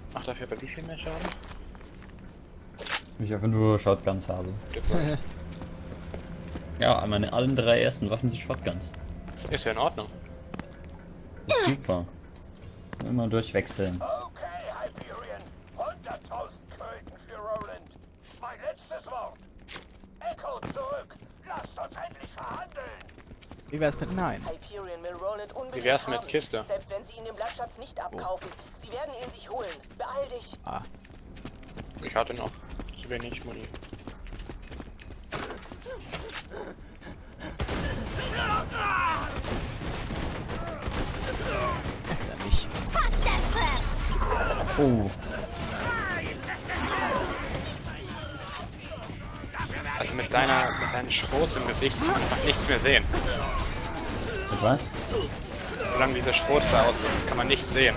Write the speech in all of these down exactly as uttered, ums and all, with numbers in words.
Macht dafür aber wie viel mehr Schaden? Ich einfach nur Shotguns habe. Ja, meine allen drei ersten Waffen sind Shotguns. Ist ja in Ordnung. Super. Immer durchwechseln. Okay, Hyperion. hunderttausend Kröten für Roland. Mein letztes Wort. Echo zurück. Lasst uns endlich verhandeln. Wie wär's mit Nein? Hyperion will Roland unbedingt Wie wär's mit haben. Kiste? Selbst wenn sie ihn den Blattschatz nicht abkaufen. Sie werden ihn sich holen. Beeil dich. Ah. Ich hatte noch zu wenig Muni. Dann nicht. Oh. Also mit deiner, mit deinen Schrots im Gesicht kann man einfach nichts mehr sehen. Mit was? Solange diese Schrots da ausrüstet, kann man nichts sehen.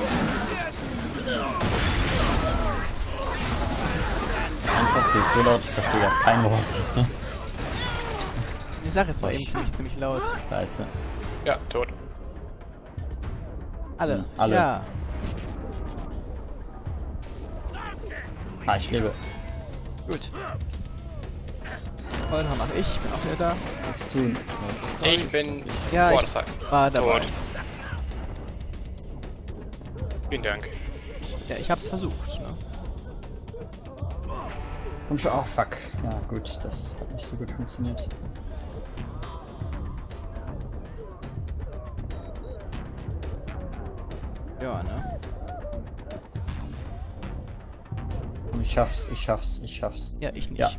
Ernsthaft, die ist so laut, ich verstehe ja kein Wort. Die Sache ist, war eben ziemlich, ziemlich laut. Scheiße. Ja, tot. Alle. Hm, alle. Ja. Ah, ich lebe. Gut. Voll mach ich. Bin auch wieder da. Nichts tun. Ich bin... Ja, Boah, ich das war war dabei. tot. Vielen Dank. Ja, ich hab's versucht. Ne? Komm schon, oh fuck. Ja gut, das hat nicht so gut funktioniert. Ja, ne? Ich schaff's, ich schaff's, ich schaff's. Ja, ich nicht. Ja.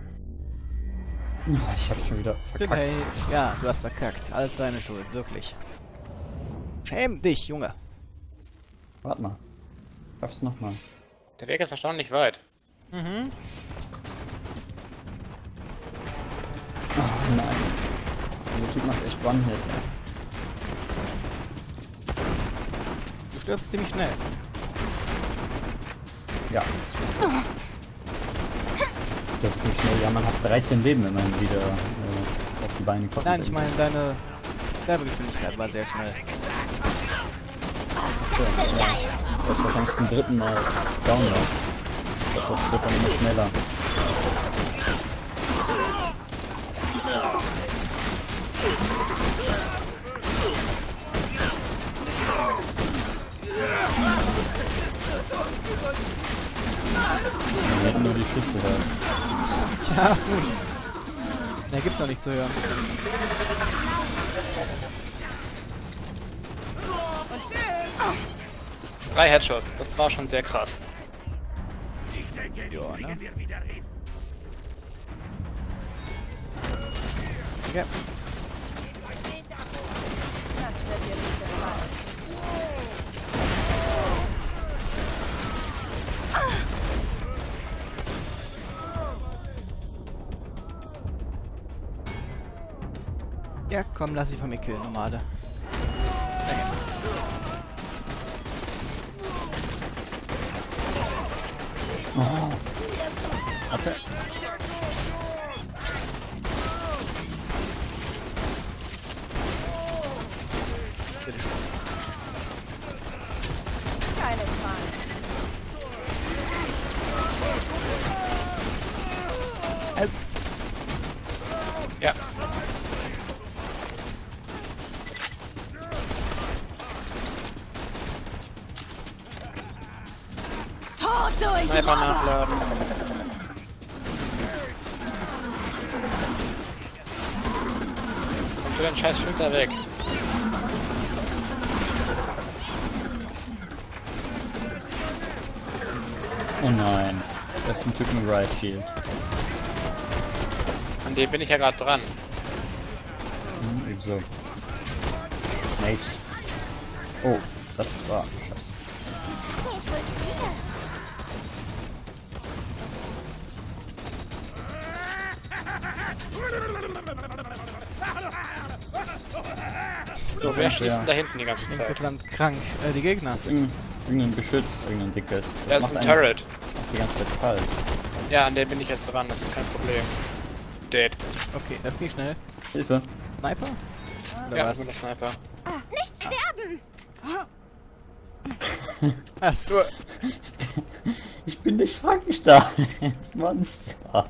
Oh, ich hab's schon wieder verkackt. Hey, ja, du hast verkackt. Alles deine Schuld, wirklich. Schäm dich, Junge. Warte mal. Schaff's nochmal. Der Weg ist erstaunlich weit. Mhm. Oh nein. Dieser Typ macht echt One-Hit, ey. Du stirbst ziemlich schnell. Ja. Du stirbst ziemlich schnell. Ja, man hat dreizehn Leben, wenn man wieder äh, auf die Beine kommt. Nein, ich meine, deine Sterbegeschwindigkeit war sehr schnell. So, ja. Ich werde wahrscheinlich zum dritten Mal download. Ich glaube, das wird dann immer schneller. Wir hätten nur die Schüsse da. Ja, gut. Da gibt's noch nicht zu hören. Drei Headshots, das war schon sehr krass. Ja, ne? Ja. Ja, komm, lass sie von mir killen, Nomade. Oh. Warte. Bitte schön. Keine Frage. Help. Ja. Tot durch Einfach nachladen. Komm für den scheiß Filter weg. Oh nein. Das ist ein Typ mit Riot Shield. An dem bin ich ja gerade dran. Hm, ebenso. Nate. Oh, das war scheiße. So, wer schießt denn da hinten die ganze Zeit? Insgesamt krank. Äh, die Gegner. Das ist irgendein, irgendein Geschütz, irgendein dickes. Das ist ein Turret. Macht die ganze Zeit kalt. Ja, an dem bin ich jetzt dran, das ist kein Problem. Dead. Okay, das ging schnell. Hilfe. Sniper? Oder Ja, was? mit der Sniper. Nicht sterben! Was? Nur, Ich bin nicht Frankenstein, das Monster.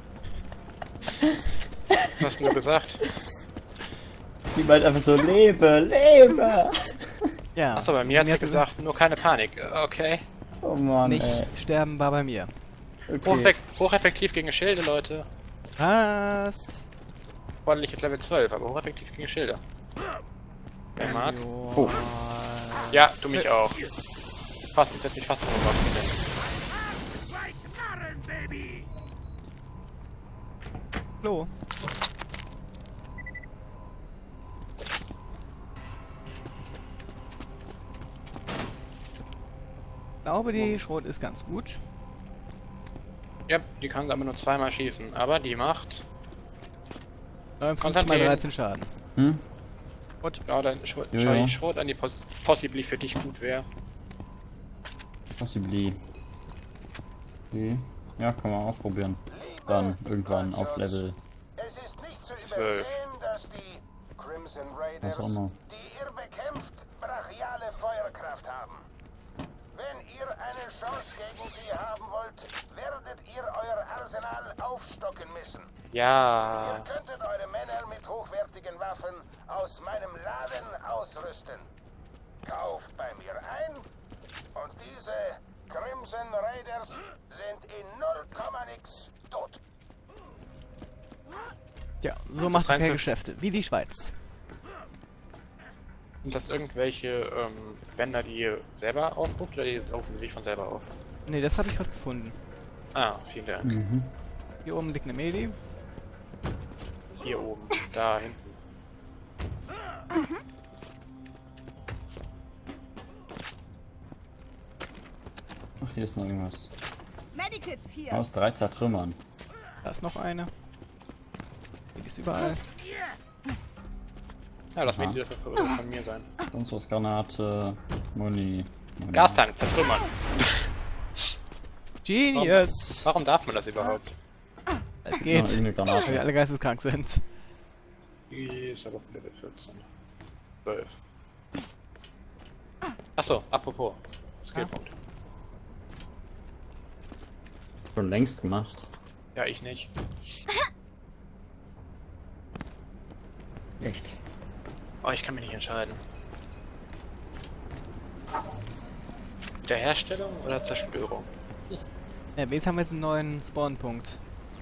Was hast du gesagt? Die meint einfach so, lebe, lebe. Ja. Achso, bei mir hat sie hat gesagt, nur keine Panik. Okay. Oh Mann, Nicht ey. sterben war bei mir. Okay. Hocheffekt, hocheffektiv gegen Schilde, Leute. Was? Ordentlich ist Level zwölf, aber hocheffektiv gegen Schilde. Wer mag? Oh. Ja, du mich auch. Fast, ich setz mich fast auf den Bock. Flo. Ich glaube, die Schrot ist ganz gut. Ja, die kann aber nur zweimal schießen, aber die macht... neunundfünfzig mal dreizehn Schaden. Hm? Ja, dann Schrot, Ja, schau ja. die Schrot an, die pos possibly für dich gut wäre. Possibly. Okay. Ja, kann man auch probieren. Dann irgendwann auf Level. Es ist nicht zu zwölf. übersehen, dass die Crimson Raiders, Was auch immer. die ihr bekämpft, brachiale Feuerkraft haben. Wenn ihr eine Chance gegen sie haben wollt, werdet ihr euer Arsenal aufstocken müssen. Ja. Ihr könntet eure Männer mit hochwertigen Waffen aus meinem Laden ausrüsten. Kauft bei mir ein und diese Crimson Raiders sind in null Komma nix tot. Ja, so macht man rein keine zu- Geschäfte. Wie die Schweiz. Sind das irgendwelche ähm, Bänder, die ihr selber aufruft oder die rufen sich von selber auf? Ne, das habe ich gerade gefunden. Ah, vielen Dank. Mhm. Hier oben liegt eine Medi. Hier oben, da hinten. Ach, hier ist noch irgendwas. Medikits hier. Aus drei zertrümmern. Da ist noch eine. Die ist überall. Ja, lass mir Aha. die dafür von, von mir sein. Sonst was, Granate, Muni. Muni. Gastank, zertrümmern. Genius! Warum darf man das überhaupt? Es Ja, geht. irgendeine Weil wir Granate. alle geisteskrank sind. Die ist aber auf Level vierzehn. zwölf. Achso, apropos. Skillpunkt. Schon längst gemacht. Ja, ich nicht. Echt? Oh, ich kann mich nicht entscheiden. Der Herstellung oder Zerstörung? Ja, jetzt haben wir jetzt einen neuen Spawnpunkt.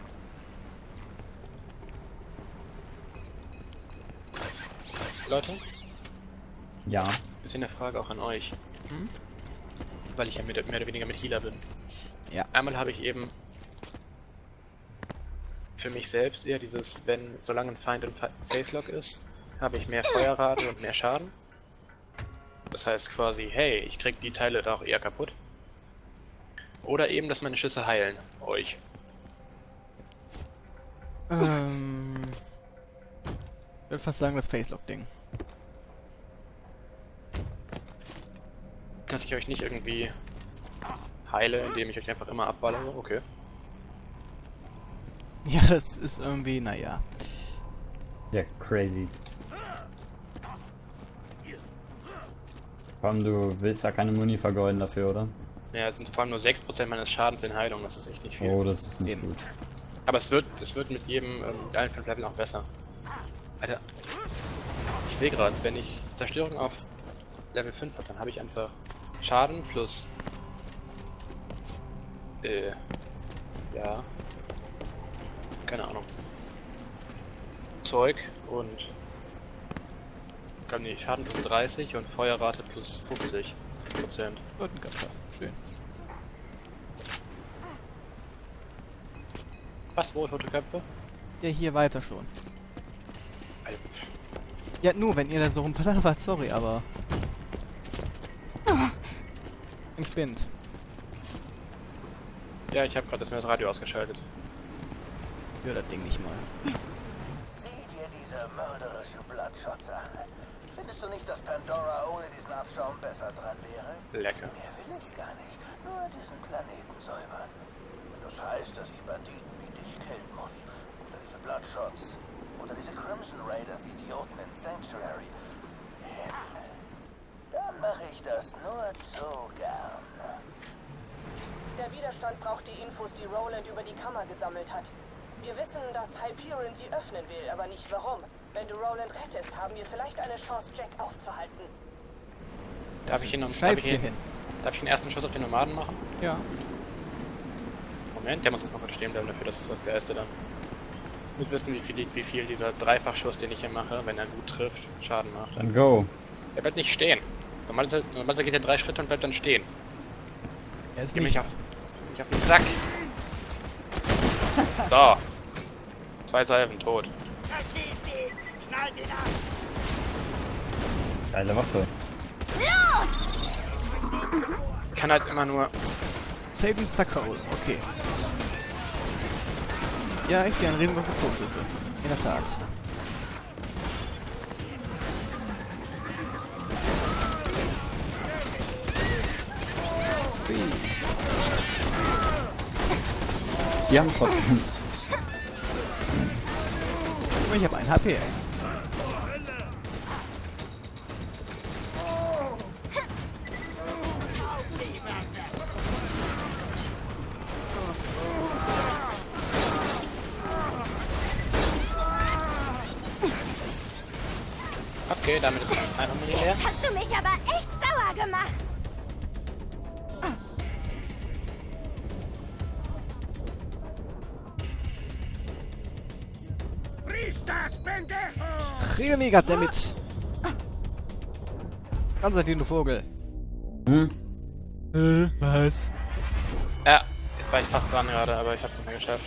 Leute, Ja. bisschen eine Frage auch an euch. Hm? Weil ich ja mehr, mehr oder weniger mit Healer bin. Ja. Einmal habe ich eben für mich selbst eher dieses, wenn solange ein Feind im Fa- Facelock ist, habe ich mehr Feuerrate und mehr Schaden. Das heißt quasi, hey, ich krieg die Teile da auch eher kaputt. Oder eben, dass meine Schüsse heilen. Euch. Ähm. Ich würde fast sagen, das Facelock-Ding. Dass ich euch nicht irgendwie heile, indem ich euch einfach immer abballere. Okay. Ja, das ist irgendwie, naja. Ja, crazy. Vor allem, du willst ja keine Muni vergeuden dafür, oder? Ja, es sind vor allem nur sechs Prozent meines Schadens in Heilung, das ist echt nicht viel. Oh, das ist nicht Eben. gut. Aber es wird, es wird mit jedem, ähm, mit allen fünf Leveln auch besser. Alter, ich sehe gerade, wenn ich Zerstörung auf Level fünf habe, dann habe ich einfach Schaden plus äh, ja, keine Ahnung, Zeug und kann nicht Schaden plus dreißig und Feuerrate plus fünfzig Prozent. Totenköpfe. Schön. Was, wo, tote Köpfe? Ja, hier weiter schon. Alter, Ja, nur, wenn ihr da so rumpalabert, sorry, aber... Ich bin's. ja, ich habe gerade das, das Radio ausgeschaltet. Ich höre das Ding nicht mal. Sieh dir diese mörderischen Bloodshots an. Findest du nicht, dass Pandora ohne diesen Abschaum besser dran wäre? Lecker. Mehr will ich gar nicht. Nur diesen Planeten säubern. Und das heißt, dass ich Banditen wie dich killen muss. Oder diese Bloodshots. Oder diese Crimson Raiders Idioten in Sanctuary. Himmel. Dann mache ich das nur zu gern. Widerstand braucht die Infos, die Roland über die Kammer gesammelt hat. Wir wissen, dass Hyperion sie öffnen will, aber nicht warum. Wenn du Roland rettest, haben wir vielleicht eine Chance, Jack aufzuhalten. Darf ich ihn noch, darf Scheiß ich hier ihn, hin. darf ich den ersten Schuss auf den Nomaden machen? Ja. Moment, der muss jetzt noch kurz stehen bleiben dafür, dass es das der erste dann. Ich muss wissen, wie viel, wie viel dieser Dreifachschuss, den ich hier mache, wenn er gut trifft, Schaden macht. Dann go. Er bleibt nicht stehen. Normalerweise, normalerweise geht er drei Schritte und bleibt dann stehen. Er ist Geh nicht. mich auf, geh mich auf den Sack. So. Zwei Salven, tot. Geile Waffe. Ich kann halt immer nur... Sabin Sackhaus, okay. Ja, ich sehe einen riesengroßen Vorschüsse. In der Tat. Die haben Shotguns. Ich habe ein H P. Okay, damit ist mein Harmonie leer. Hast du mich aber echt sauer gemacht. Kriege mega damit. Konstantin, du Vogel. Hm? Äh, was? Ja, jetzt war ich fast dran gerade, aber ich hab's nicht mehr geschafft.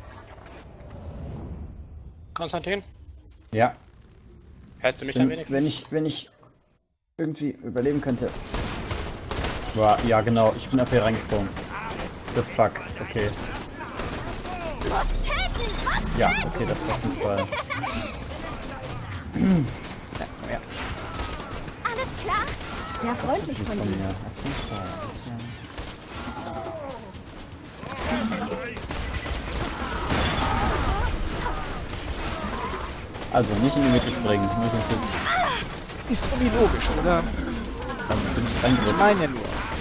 Konstantin, Ja. hältst du mich dann Wenn, wenigstens? wenn ich, wenn ich irgendwie überleben könnte. War, ja genau, ich bin auf hier reingesprungen. The fuck, okay. Ja, okay, das war auf jeden Fall. Ja, komm her. Alles klar? Sehr freundlich von Von dir. mir. Auf jeden Fall. Also nicht in die Mitte springen, nur so ein Ist irgendwie logisch, oder? Dann bin ich reingerutscht. Nein, ja nur.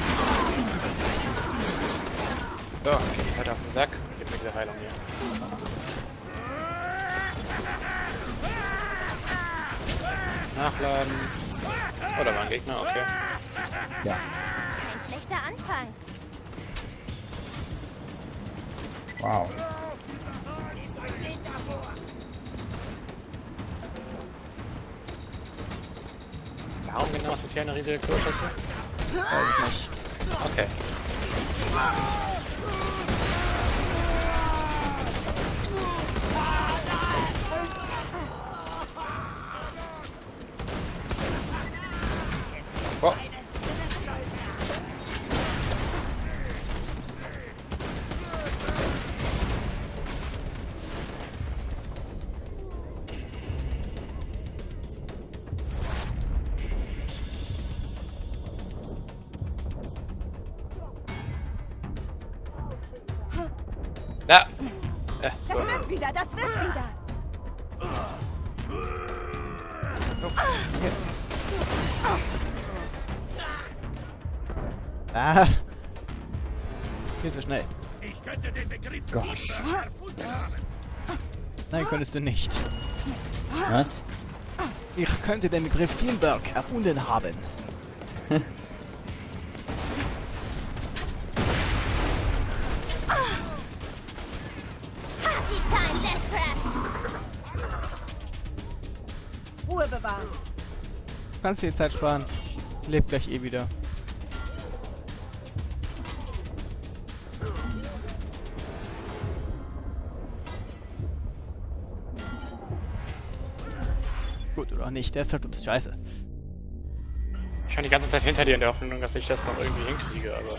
So, okay, ich halt auf den Sack. Gib mir diese Heilung hier. Nachladen. Oh, da war ein Gegner, okay. Ja. Ein schlechter Anfang. Wow. Warum genau ist das hier eine riesige Kloschüssel? Weiß ich nicht. Okay. Oh. Ja. Ja, so. Das wird wieder, das wird wieder. Ah. Viel zu schnell. Gosh. Nein, könntest du nicht. Was? Ich könnte den Begriff Teamwork erfunden haben. Party Time, Death Trap. Ruhe bewahren. Kannst dir die Zeit sparen. Lebt gleich eh wieder. Gut, oder nicht. Der Trap ist scheiße. Ich stand die ganze Zeit hinter dir in der Hoffnung, dass ich das noch irgendwie hinkriege, aber...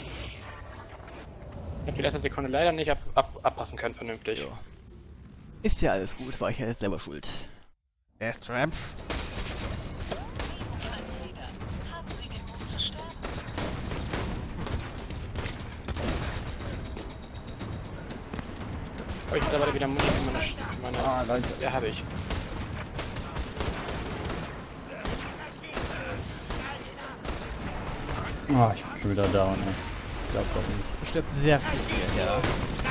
Ich hab die letzte Sekunde leider nicht ab, ab, abpassen können vernünftig. Jo. Ist ja alles gut, war ich ja jetzt selber schuld. Death Trap. Aber ich mittlerweile wieder Muni für meine... Für meine Ah, Leute. ja, habe ich. Oh, ich bin schon wieder down, ey. glaube doch nicht. Es stirbt sehr viel hier, ja.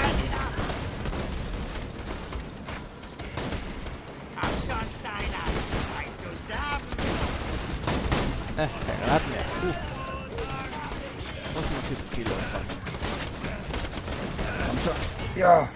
Äh, keine Raten mehr. Puh. Das sind noch viel zu viele einfach. Komm schon. Ja.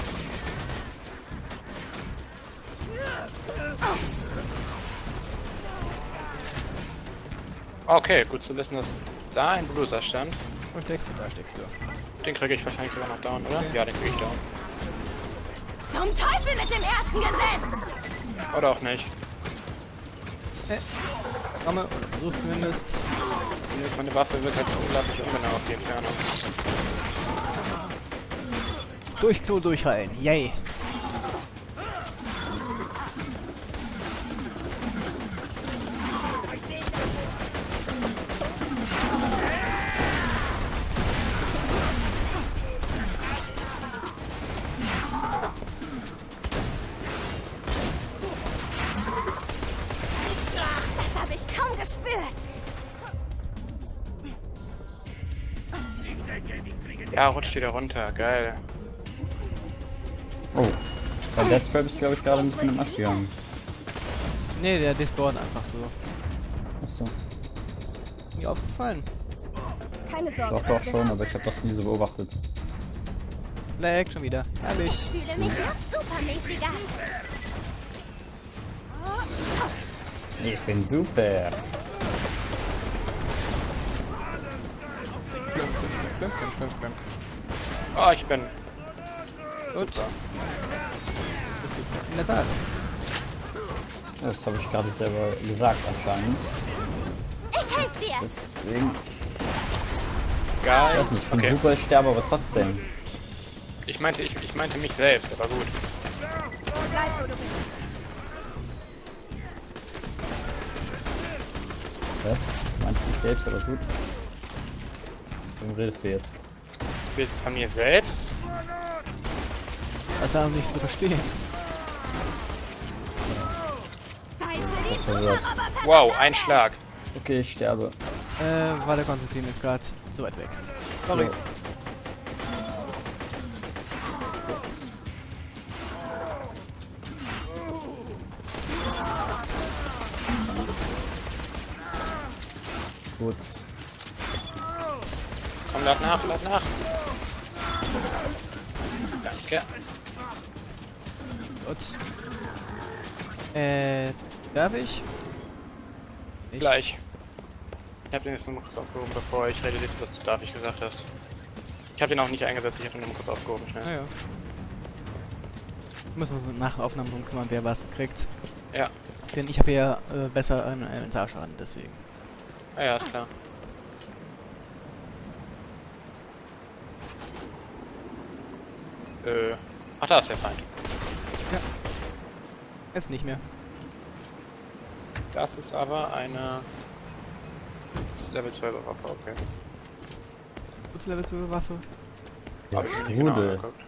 Okay, gut zu wissen, dass da ein Bruiser stand. Wo steckst du? Da steckst du. Den kriege ich wahrscheinlich sogar noch down, oder? Okay. Ja, den kriege ich down. Zum Teufel mit dem ersten Gesetz! Oder auch nicht. Hey. Komme, oder versuch's zumindest. Meine Waffe wird halt unglaublich ungenau auf die Entfernung. Durch Klo durchheilen. Yay. Das habe ich kaum gespürt. Ja, rutscht wieder runter. Geil. Oh. Bei Death Trap ist, glaube ich, gerade ein bisschen im Arsch gegangen. Nee, der despawnt einfach so. Achso. Mir aufgefallen. Keine Sorge. Doch, doch schon, aber ich habe das nie so beobachtet. Lag schon wieder. Herrlich. Ich fühle mich noch supermäßiger. Ich bin super. Glück, Glück, Glück, Glück. Oh, ich bin. Gut. Super. Bist du in der Tat. Das habe ich gerade selber gesagt anscheinend. Ich helfe dir. Deswegen. Geil. Ich weiß nicht, ich bin Okay. super, ich sterbe aber trotzdem. Ich meinte, ich, ich meinte mich selbst, aber gut. Bleib, wo du bist. Was? Du meinst dich selbst, aber gut. Wem redest du jetzt? Bild von mir selbst? Das ist da noch nicht zu verstehen. Zeit für die Das verwirrt. Superroboter. Wow, ein Schlag. Okay, ich sterbe. Äh, warte, Konstantin ist gerade zu weit weg. Sorry. So. Jetzt. Gut. Komm, lad nach, lad nach. Danke. Gut. Äh, darf ich? Ich? Gleich. Ich hab den jetzt nur mal kurz aufgehoben, bevor ich realisierte, dass du darf ich gesagt hast. Ich hab den auch nicht eingesetzt, ich hab den nur mal kurz aufgehoben, schnell. Ah, ja. Wir müssen uns nach Aufnahmen drum kümmern, wer was kriegt. Ja, Denn ich habe ja äh, besser einen Elementarschaden, deswegen. ja, ja, ist klar. Äh, ach, da ist der Feind. Jetzt nicht mehr. Das ist aber eine... Das ist Level zwölfer Waffe, okay. Gutes Level zwölf Waffe? Hab ich mir nicht genau Strudel. angeguckt.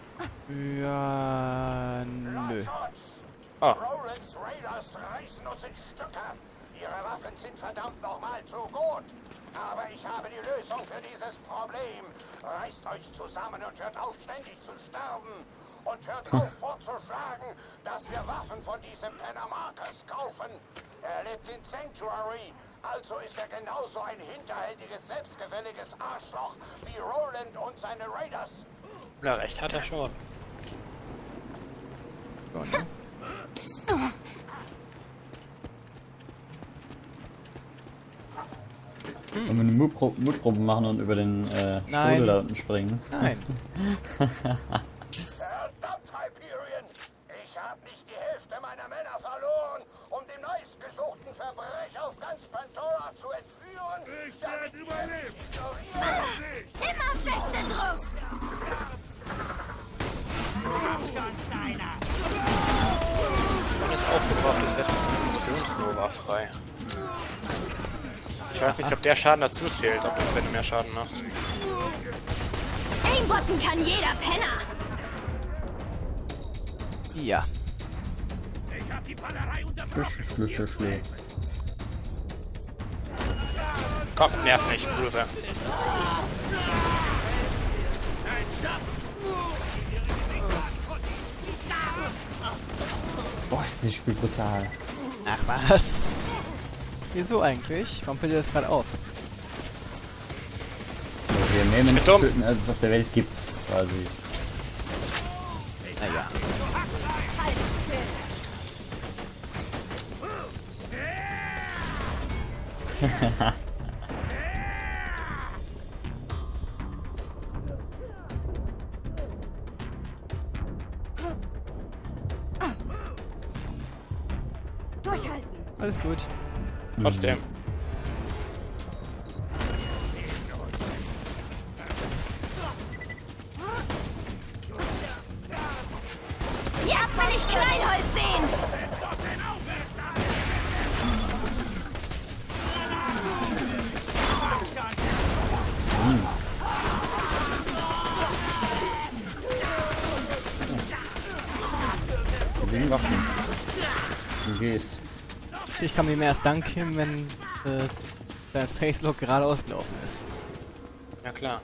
Ja, nö. Schutz! Ah, Rolands Raiders reißen uns in Stücke. Ihre Waffen sind verdammt nochmal zu gut. Aber ich habe die Lösung für dieses Problem. Reißt euch zusammen und hört auf, ständig zu sterben. Und hört auf, vorzuschlagen, dass wir Waffen von diesem Penner Marcus kaufen. Er lebt in Sanctuary, also ist er genauso ein hinterhältiges, selbstgefälliges Arschloch wie Roland und seine Raiders. ja, recht hat er schon. So, ne? Wollen wir eine Mutpro- Mutprobe machen und über den äh, Nein. Strudel da unten springen? Nein. Verdammt, Hyperion! Ich habe nicht die Hälfte meiner Männer verloren, um dem meistgesuchten Verbrecher auf ganz Pandora zu entführen. Ich werde überleben! Immer festen Druck. Wenn es aufgebraucht ist, lässt es eine Fusionsnova frei. Ich weiß nicht, ob der Schaden dazu zählt, ob du, wenn du mehr Schaden machst. Aimbotten kann jeder Penner. Ja. Schlüssel, Schlüssel, Schlüssel. Komm, nerv mich, Bruder. ist dieses Spiel brutal. Ach was? Wieso eigentlich? Warum fällt dir das gerade auf? Ja, wir mehr Menschen töten, als es auf der Welt gibt, quasi. Naja. Durchhalten. Alles gut. Trotzdem. Jetzt will ich Kleinholz sehen. Wegen Waffen. Du gehst. Ich kann mir mehr erst dann killen, wenn äh, der Facelock gerade ausgelaufen ist. Ja klar.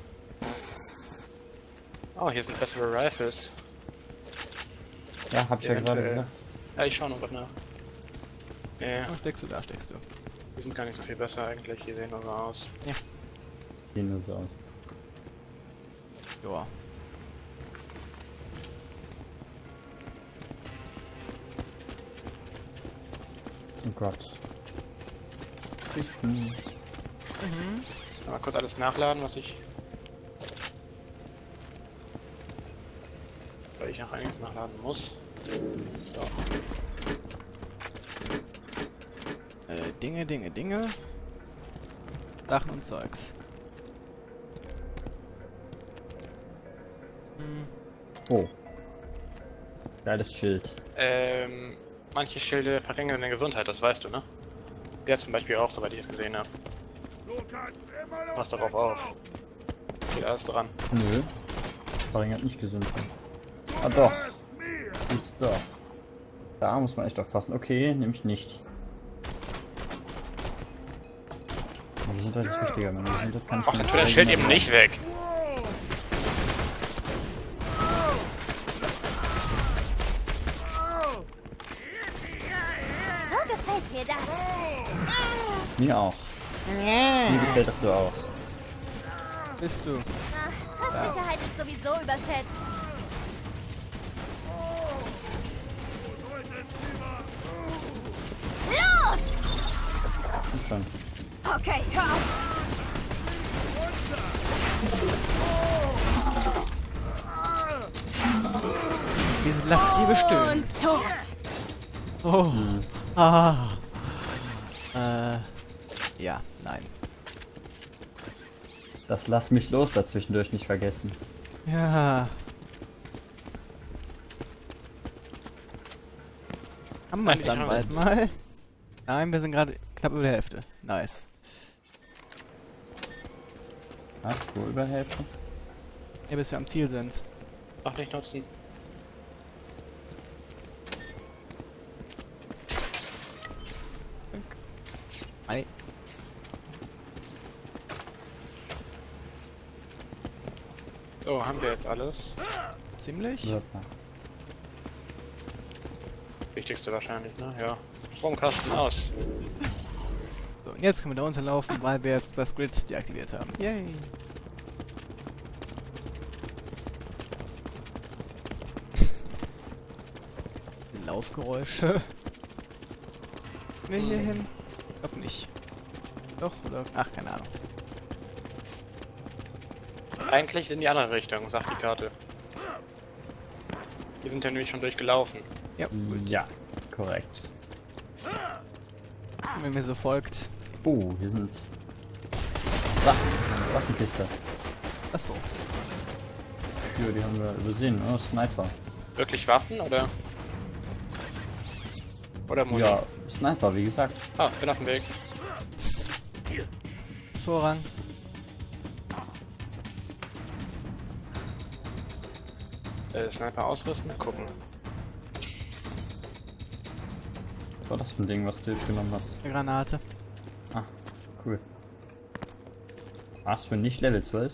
Oh, hier sind bessere Rifles. Ja, hab ich ja gerade Eventuell. gesagt. Ja, ich schau noch was nach. Ja, Da steckst du, da steckst du. die sind gar nicht so viel besser eigentlich, die sehen nur so aus. Sehen nur so aus. Joa. Oh Gott. Kisten. Mal kurz alles nachladen, was ich... Weil ich noch einiges nachladen muss. So. Äh, Dinge, Dinge, Dinge. Sachen und Zeugs. Hm. Oh. Geiles Schild. Ähm, manche Schilde verringern deine Gesundheit, das weißt du, ne? Der zum Beispiel auch, soweit ich es gesehen habe. Pass darauf auf. Geht alles dran. Nö. Verringert nicht Gesundheit. Ah doch. Gibt's doch. Da muss man echt aufpassen. Okay, nehme ich nicht. Die Gesundheit ist wichtiger. Meine Gesundheit kann ich Ach, nicht dann tut das Schild verringern. eben nicht weg. So gefällt mir das. Mir auch. Mir gefällt das so auch. Bist du? Ach, Treffsicherheit ist sowieso überschätzt. Los! Komm schon. Okay, hör auf. Diese laszive Stöhnen. Und tot. Oh. Ah. Äh. Ja, nein. Das lass mich los dazwischendurch nicht vergessen. Ja. Haben wir es Nein, dann ich bald mal? Nein, wir sind gerade knapp über der Hälfte. Nice. Was? Wo über Hälfte? Ja, bis wir am Ziel sind. Ach, nicht nutzen. Ei. So, haben wir jetzt alles. Ziemlich. Ja. Wichtigste wahrscheinlich, ne? Ja. Stromkasten aus. So, und jetzt können wir da runterlaufen, weil wir jetzt das Grid deaktiviert haben. Yay. Laufgeräusche. Wir hier hin? Ich glaub nicht. Doch, oder? Ach, keine Ahnung. Eigentlich in die andere Richtung, sagt die Karte. Wir sind ja nämlich schon durchgelaufen. Ja, Ja, korrekt. wenn mir so folgt. Oh, hier sind Sachen. Das ist eine Waffenkiste. Achso. Ja, die haben wir übersehen. Oh, Sniper. Wirklich Waffen oder? Oder Muni? Ja, Sniper, wie gesagt. Ah, bin auf dem Weg. Vorrang. Äh, Sniper ausrüsten, gucken. Was war das für ein Ding, was du jetzt genommen hast? Eine Granate. Ah, cool. Hast du nicht Level zwölf?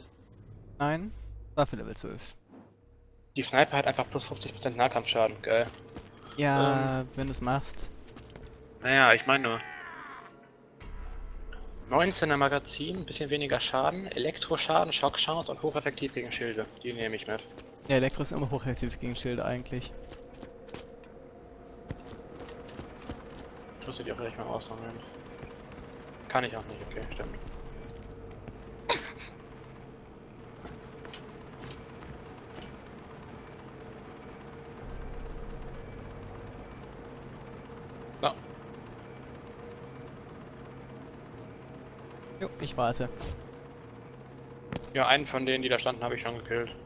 Nein. War für Level zwölf. Die Sniper hat einfach plus fünfzig Prozent Nahkampfschaden, geil. Ja, Ähm, wenn du es machst. naja, ich meine nur. neunzehner Magazin, ein bisschen weniger Schaden, Elektroschaden, Schockchance und hocheffektiv gegen Schilde. Die nehme ich mit. Ja, Elektro ist immer hochreaktiv gegen Schilde eigentlich. Ich muss die auch gleich mal aushandeln. Kann ich auch nicht, okay, stimmt. So. Jo, ich warte. Ja, einen von denen, die da standen, habe ich schon gekillt.